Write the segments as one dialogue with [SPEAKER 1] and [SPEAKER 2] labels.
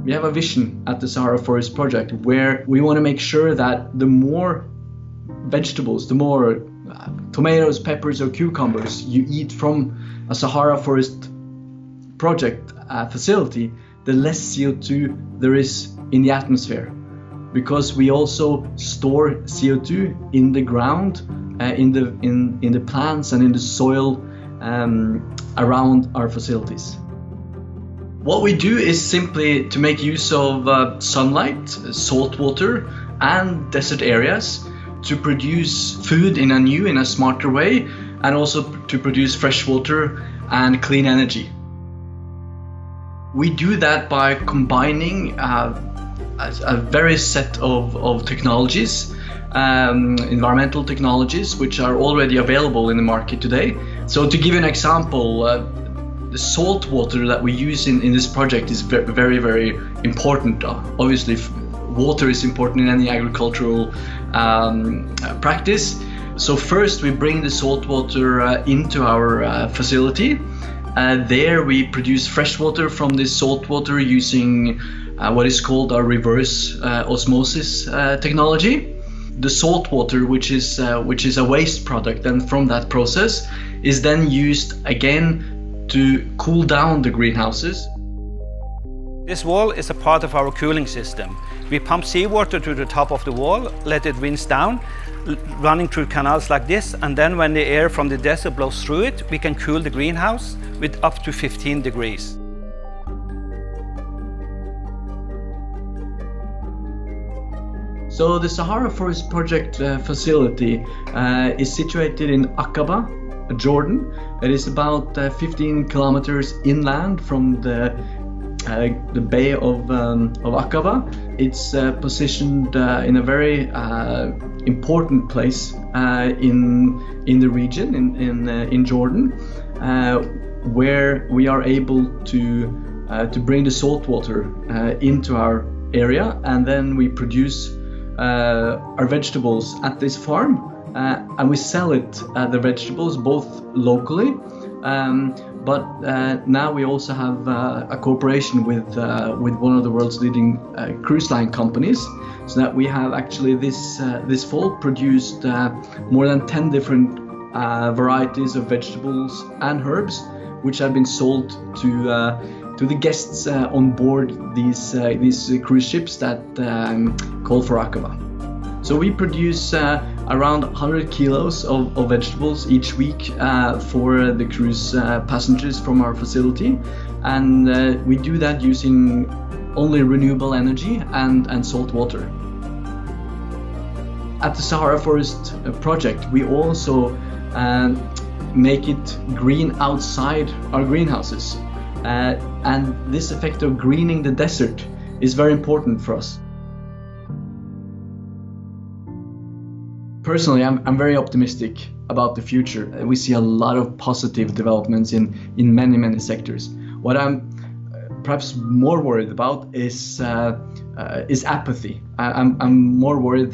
[SPEAKER 1] We have a vision at the Sahara Forest Project where we want to make sure that the more vegetables, the more tomatoes, peppers or cucumbers you eat from a Sahara Forest Project facility, the less CO2 there is in the atmosphere. Because we also store CO2 in the ground, in the plants and in the soil around our facilities. What we do is simply to make use of sunlight, salt water and desert areas to produce food in a new, in a smarter way, and also to produce fresh water and clean energy. We do that by combining a various set of technologies, environmental technologies, which are already available in the market today. So to give you an example, the salt water that we use in this project is very, very important. Obviously, water is important in any agricultural practice. So first we bring the salt water into our facility. There we produce fresh water from this salt water using what is called our reverse osmosis technology. The salt water, which is a waste product, and from that process is then used again to cool down the greenhouses.
[SPEAKER 2] This wall is a part of our cooling system. We pump seawater to the top of the wall, let it rinse down, running through canals like this, and then when the air from the desert blows through it, we can cool the greenhouse with up to 15 degrees.
[SPEAKER 1] So the Sahara Forest Project facility is situated in Aqaba, Jordan. It is about 15 kilometers inland from the Bay of Aqaba. It's positioned in a very important place in the region in Jordan, where we are able to bring the salt water into our area, and then we produce our vegetables at this farm, and we sell the vegetables both locally, but now we also have a cooperation with one of the world's leading cruise line companies, so that we have actually this fall produced more than 10 different varieties of vegetables and herbs, which have been sold to the guests on board these cruise ships that call for Aqaba. So we produce around 100 kilos of vegetables each week for the cruise passengers from our facility, and we do that using only renewable energy and salt water. At the Sahara Forest Project, we also make it green outside our greenhouses. And this effect of greening the desert is very important for us. Personally, I'm very optimistic about the future. We see a lot of positive developments in many sectors. What I'm perhaps more worried about is apathy. I'm more worried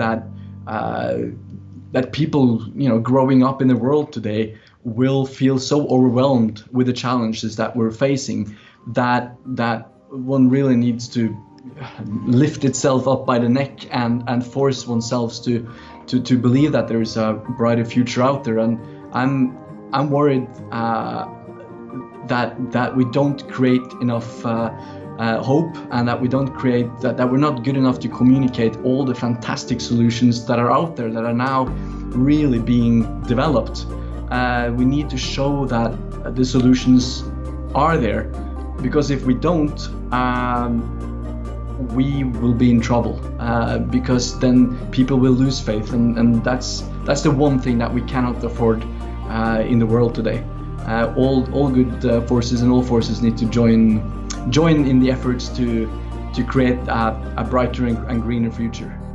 [SPEAKER 1] that people, growing up in the world today will feel so overwhelmed with the challenges that we're facing that one really needs to lift itself up by the neck and force oneself to believe that there is a brighter future out there. And I'm worried that we don't create enough hope, and that we don't create that we're not good enough to communicate all the fantastic solutions that are out there that are now really being developed. We need to show that the solutions are there, because if we don't, we will be in trouble, because then people will lose faith, and that's the one thing that we cannot afford in the world today. All good forces and all forces need to join in the efforts to create a brighter and greener future.